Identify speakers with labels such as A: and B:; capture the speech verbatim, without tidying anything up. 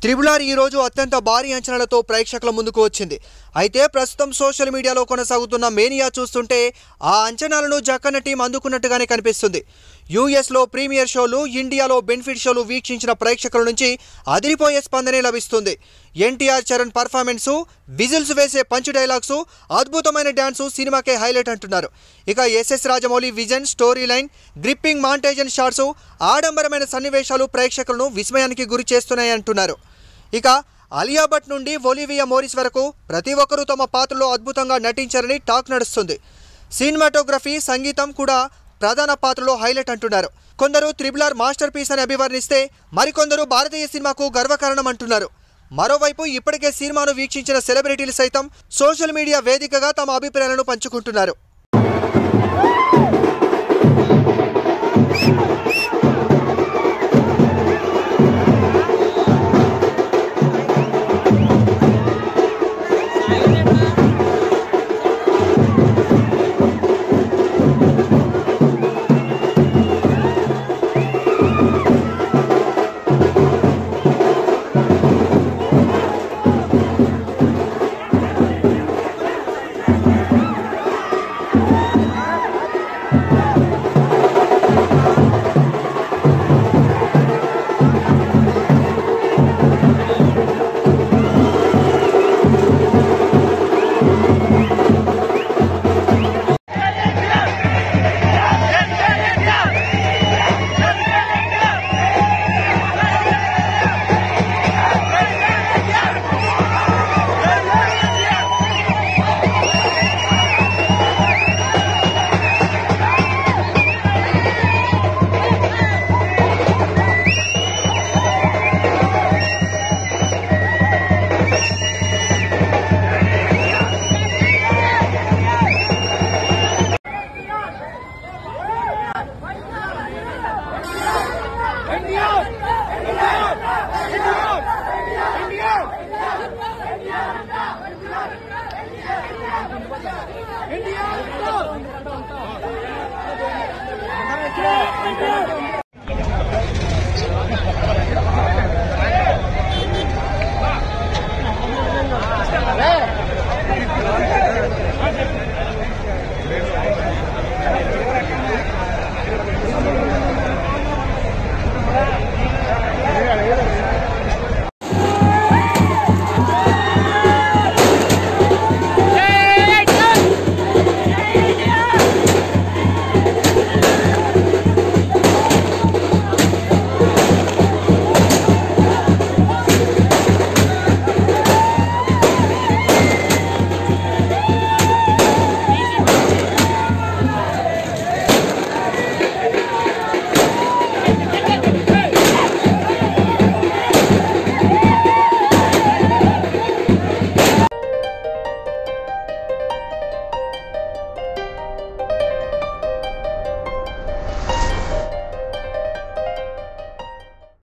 A: Triple R ఈ రోజు అత్యంత భారీ అంచనాలతో ప్రేక్షకుల ముందుకు వచ్చింది. అయితే ప్రస్తుతం సోషల్ మీడియాలో కొనసాగుతున్న మేనియా చూస్తుంటే ఆ అంచనాలను జక్కన్న టీం అందుకున్నట్టుగానే కనిపిస్తుంది. యూఎస్లో ప్రీమియర్ షోలు, ఇండియాలో బెనిఫిట్ షోలు వీక్షించిన ప్రేక్షకుల నుంచి అదిరిపోయే స్పందనే లభిస్తుంది. ఎన్టీఆర్ చరణ్ పర్ఫార్మెన్సు, విజిల్స్ వేసే పంచ్ డైలాగ్స్, అద్భుతమైన డ్యాన్సు సినిమాకే హైలైట్ అంటున్నారు. ఇక S S Rajamouli vision, story line, gripping మాంటేజన్ షాట్స్, ఆడంబరమైన సన్నివేశాలు ప్రేక్షకులను విస్మయానికి గురి చేస్తున్నాయి అంటున్నారు. ఇక అలియా భట్ నుండి ఒలివియా మోరిస్ వరకు ప్రతి ఒక్కరూ తమ పాత్రలో అద్భుతంగా నటించారని టాక్ నడుస్తుంది. సినిమాటోగ్రఫీ, సంగీతం కూడా ప్రధాన పాత్రలో హైలైట్ అంటున్నారు. కొందరు త్రిబుల్ ఆర్ మాస్టర్ పీస్ అని అభివర్ణిస్తే మరికొందరు భారతీయ సినిమాకు గర్వకారణం అంటున్నారు. మరోవైపు ఇప్పటికే సినిమాను వీక్షించిన సెలబ్రిటీలు సైతం సోషల్ మీడియా వేదికగా తమ అభిప్రాయాలను పంచుకుంటున్నారు.
B: Thank you.